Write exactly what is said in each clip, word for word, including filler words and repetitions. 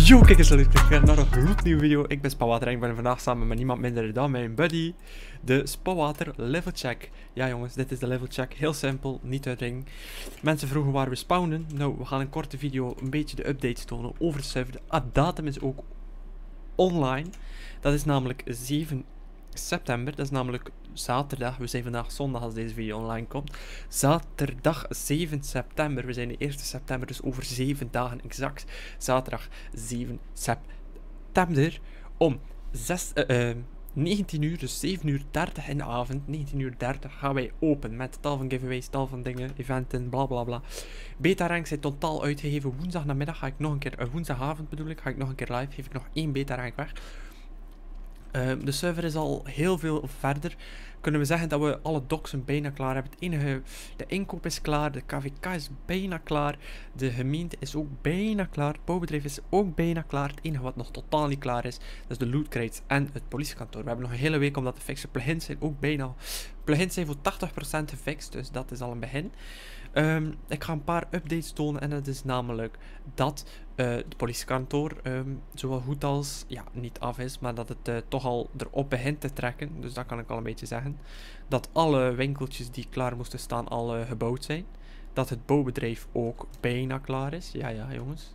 Yo, kijk eens, ik ga naar een gloednieuwe video. Ik ben Spawater en ik ben vandaag samen met niemand minder dan mijn buddy, de Spawater level check. Ja jongens, dit is de level check. Heel simpel, niet uitdringen. Mensen vroegen waar we spawnen. Nou, we gaan een korte video een beetje de updates tonen over de server. De ah, datum is ook online. Dat is namelijk zeven september. Dat is namelijk zaterdag. We zijn vandaag zondag als deze video online komt. Zaterdag zeven september. We zijn de eerste september, dus over zeven dagen exact. Zaterdag zeven september. Om zes, uh, uh, negentien uur, dus zeven uur dertig in de avond. negentien uur dertig gaan wij open met tal van giveaways, tal van dingen, eventen, bla bla bla. Beta rank zijn totaal uitgegeven. Woensdag namiddag ga ik nog een keer, uh, woensdagavond bedoel ik, ga ik nog een keer live. Geef ik nog één beta rank weg. Uh, de server is al heel veel verder. Kunnen we zeggen dat we alle doxen bijna klaar hebben. Het enige, de inkoop is klaar, de K V K is bijna klaar, de gemeente is ook bijna klaar, het bouwbedrijf is ook bijna klaar. Het enige wat nog totaal niet klaar is, dat is de loot crates en het politiekantoor. We hebben nog een hele week om dat te fixen. Plugins zijn ook bijna, plugins zijn voor tachtig procent gefixt, dus dat is al een begin. Um, ik ga een paar updates tonen en dat is namelijk dat uh, het politiekantoor um, zowel goed als, ja, niet af is, maar dat het uh, toch al erop begint te trekken. Dus dat kan ik al een beetje zeggen. Dat alle winkeltjes die klaar moesten staan al uh, gebouwd zijn. Dat het bouwbedrijf ook bijna klaar is. Ja, ja, jongens.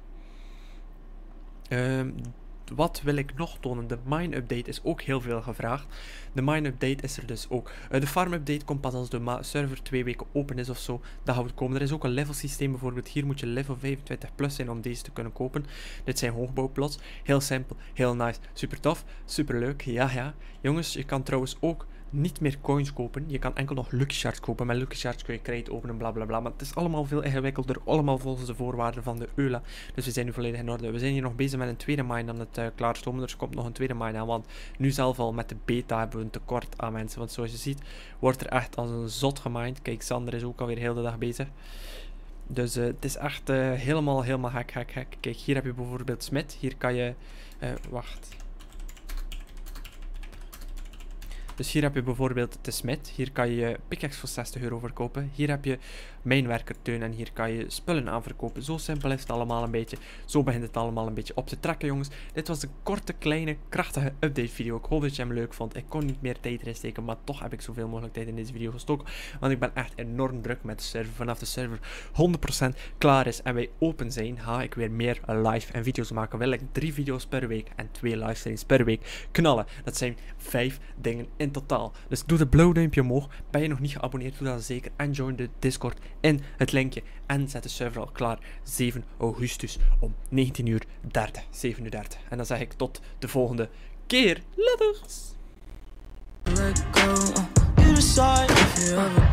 Um, Wat wil ik nog tonen? De mine update is ook heel veel gevraagd. De mine update is er dus ook. Uh, de farm update komt pas als de server twee weken open is of zo. Dat gaat het komen. Er is ook een level systeem bijvoorbeeld. Hier moet je level vijfentwintig plus zijn om deze te kunnen kopen. Dit zijn hoogbouwplots. Heel simpel, heel nice, super tof, super leuk. Ja, ja. Jongens, je kan trouwens ook niet meer coins kopen. Je kan enkel nog Lucky Shards kopen. Met Lucky Shards kun je crate openen, bla bla bla. Maar het is allemaal veel ingewikkelder. Allemaal volgens de voorwaarden van de E U L A. Dus we zijn nu volledig in orde. We zijn hier nog bezig met een tweede mine aan het uh, klaarstomen. Dus er komt nog een tweede mine aan. Want nu zelf al met de beta hebben we een tekort aan mensen. Want zoals je ziet, wordt er echt als een zot gemined. Kijk, Sander is ook alweer heel de dag bezig. Dus uh, het is echt uh, helemaal, helemaal hek, hek, hek. Kijk, hier heb je bijvoorbeeld Smit. Hier kan je... Uh, wacht... Dus hier heb je bijvoorbeeld de smid. Hier kan je pickaxe voor zestig euro verkopen. Hier heb je mijnwerkerteun en hier kan je spullen aan verkopen. Zo simpel is het allemaal een beetje. Zo begint het allemaal een beetje op te trekken, jongens. Dit was een korte, kleine, krachtige update video. Ik hoop dat je hem leuk vond. Ik kon niet meer tijd erin steken, maar toch heb ik zoveel mogelijk tijd in deze video gestoken. Want ik ben echt enorm druk met de server. Vanaf de server honderd procent klaar is en wij open zijn, ga ik weer meer live en video's maken. Wil ik drie video's per week en twee livestreams per week knallen. Dat zijn vijf dingen in totaal. Dus doe de blauwe duimpje omhoog. Ben je nog niet geabonneerd, doe dat zeker. En join de Discord in het linkje. En zet de server al klaar. zeven augustus om negentien uur dertig. zeven uur dertig. En dan zeg ik tot de volgende keer. Ladders!